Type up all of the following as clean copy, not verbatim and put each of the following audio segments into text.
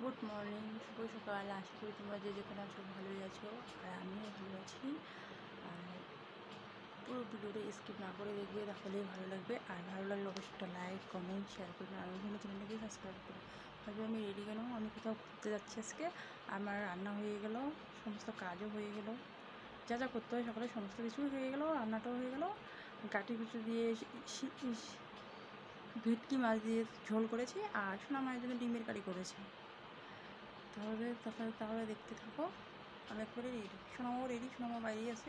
Good morning, শুভ সকাল। আশা করি তোমরা যে যেখানে আছো ভালোই আছো, আর আমিও ভালো আছি। আর পুরো ভিডিওটা স্কিপ না করে দেখবে, তাহলেই ভালো লাগবে। আর ভালো লাগলে অবশ্যই একটা লাইক, কমেন্ট, শেয়ার করবেন। আর ওখানে চ্যানেলটাকে সাবস্ক্রাইব করুন। ভাবে আমি রেডি কেন, আমি কোথাও ঘুরতে যাচ্ছি আজকে। আমার রান্না হয়ে গেল, সমস্ত কাজও হয়ে গেল, যা যা করতে হয় সকালে সমস্ত কিছুই হয়ে গেল, রান্নাটাও হয়ে গেল। কাটি কুচু দিয়ে ভেটকি মাছ দিয়ে ঝোল করেছি, আর সোনা মায়ের জন্য ডিমের কারি করেছি। তাহলে দেখতে থাকো। আমি একবারে রেডি, সোনামাও রেডি, সোনামা বাইরেই আছে,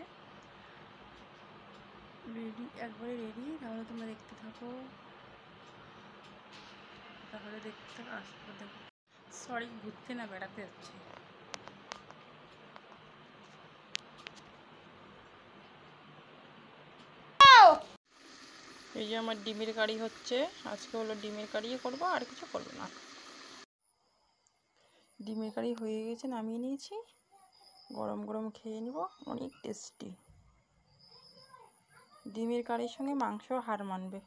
রেডি, একবারে রেডি। তাহলে তোমরা দেখতে থাকো, তাহলে দেখতে থাকো। আসতে দেখো, সরি, ঘুরতে না বেড়াতে যাচ্ছে। এই যে আমার ডিমের কারি হচ্ছে, আজকে হলো ডিমের কারিই করবো, আর কিছু করবো না। ডিমের কারি হয়ে গেছে, নামিয়ে নিয়েছি, গরম গরম খেয়ে নিব, অনেক টেস্টি। ডিমের কারির সঙ্গে মাংস হার মানবে।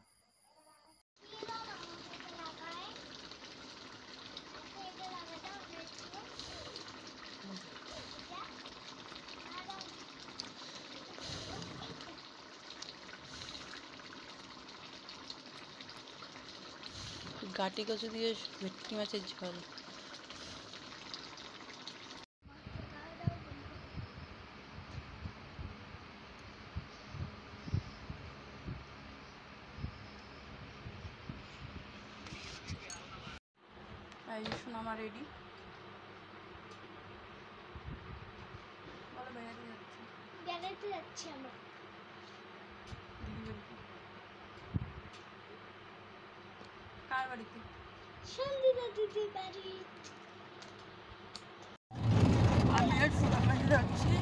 গাটি কচু দিয়ে ভেটকি মাছের ঝোল। এই যে সোনামা রেডি, বলো বেড়াতে যাচ্ছি। বেড়াতে যাচ্ছি আমরা কার বাড়িতে? সন্ধ্যা দিদির বাড়ি। আমি আর সোনামা যাচ্ছি।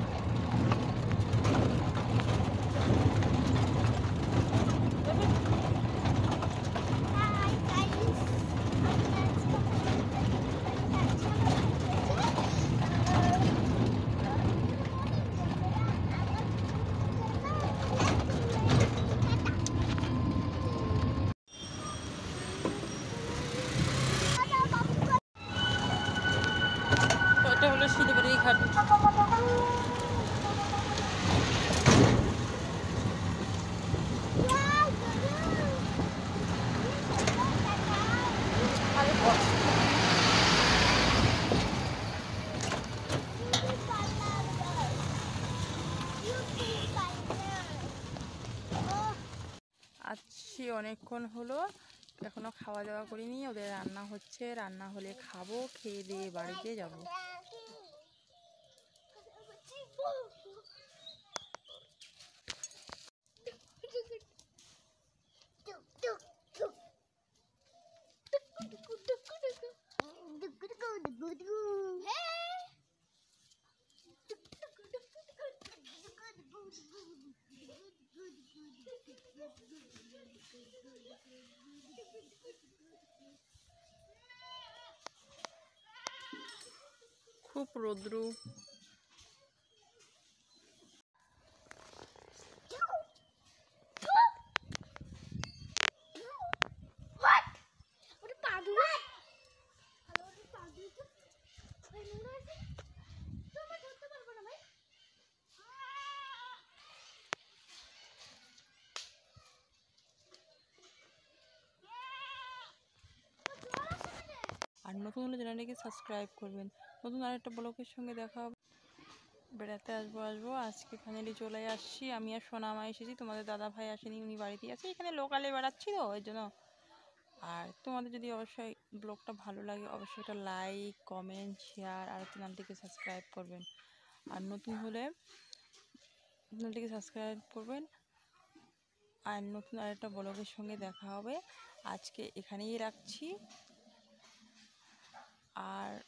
এটা হলো শিলিগুড়ি ঘাট। আজকে অনেকক্ষণ হলো, এখনো খাওয়া দাওয়া করিনি। ওদের রান্না হচ্ছে, রান্না হলে খাবো, খেয়ে দিয়ে বাড়িতে যাবো। খুব রৌদ্র। আর নতুন হলে চ্যানেলটিকে সাবস্ক্রাইব করবেন। নতুন আরেকটা ব্লগের সঙ্গে দেখা হবে। বেড়াতে আসবো আজকে ফাইনালি চলে আসছি। আমি আর সোনামা এসেছি, তোমাদের দাদা ভাই আসেনি, উনি বাড়িতেই আছে। এখানে লোকালে বেড়াচ্ছি তো, ওই জন্য। আর তোমাদের যদি অবশ্যই ব্লগটা ভালো লাগে, অবশ্যই একটা লাইক, কমেন্ট, শেয়ার, আর চ্যানেলটিকে সাবস্ক্রাইব করবেন। আর নতুন হলে চ্যানেলটিকে সাবস্ক্রাইব করবেন। আর নতুন আরেকটা ব্লগের সঙ্গে দেখা হবে। আজকে এখানেই রাখছি। আর